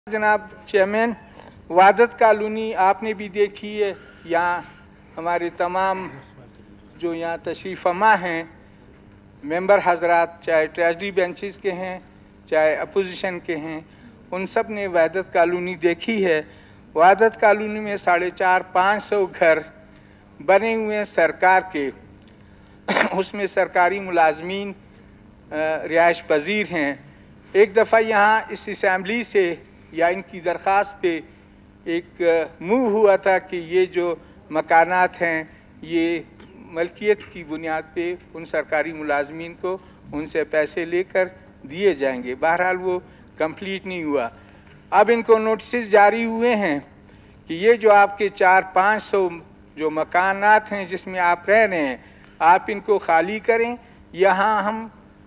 जनाब chairman, Wahdat colony आपने भी देखी है। यहाँ हमारे तमाम जो यहाँ तशरीफ़ फरमा हैं मेंबर हजरात, चाहे ट्रेजरी बेंचेस के हैं चाहे अपोजिशन के हैं, उन सब ने वादत कॉलोनी देखी है। वादत कॉलोनी में 450-500 घर बने हुए हैं सरकार के। उसमें सरकारी मुलाजमीन रिहाइश पजीर हैं। एक दफ़ा यहाँ इस असम्बली से या इनकी दरख्वास्त पे एक मूव हुआ था कि ये जो मकानात हैं ये मलकियत की बुनियाद पे उन सरकारी मुलाजमीन को उनसे पैसे लेकर दिए जाएंगे। बहरहाल वो कंप्लीट नहीं हुआ। अब इनको नोटिस जारी हुए हैं कि ये जो आपके 400-500 जो मकानात हैं जिसमें आप रह रहे हैं, आप इनको खाली करें। यहाँ हम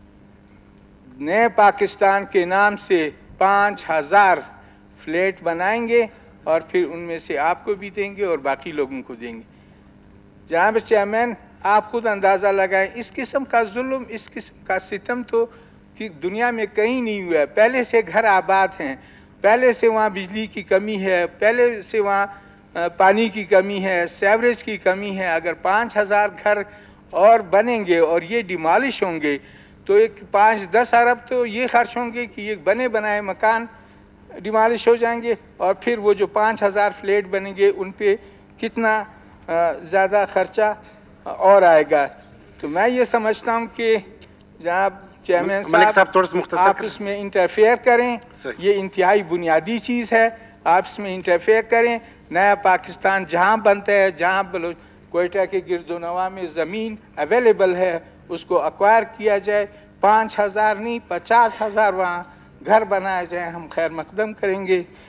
नए पाकिस्तान के नाम से 5000 फ्लैट बनाएंगे और फिर उनमें से आपको भी देंगे और बाकी लोगों को देंगे। जनाब चेयरमैन, आप खुद अंदाज़ा लगाएं, इस किस्म का जुल्म, इस किस्म का सितम तो कि दुनिया में कहीं नहीं हुआ है। पहले से घर आबाद हैं, पहले से वहाँ बिजली की कमी है, पहले से वहाँ पानी की कमी है, सीवरेज की कमी है। अगर 5000 घर और बनेंगे और ये डिमॉलिश होंगे तो एक 5-10 अरब तो ये खर्च होंगे कि ये बने बनाए मकान डिमॉलिश हो जाएंगे और फिर वो जो 5000 फ्लैट बनेंगे उन पे कितना ज़्यादा खर्चा और आएगा। तो मैं ये समझता हूँ कि जनाब चेयरमैन साहब, आप इसमें इंटरफेयर करें। ये इंतहाई बुनियादी चीज़ है, आप इसमें इंटरफेयर करें। नया पाकिस्तान जहाँ बनता है, जहाँ कोयटा के गिरदोनवा में ज़मीन अवेलेबल है उसको एक्वायर किया जाए। 5000 नहीं 50,000 वहाँ घर बनाया जाए, हम खैर मकदम करेंगे।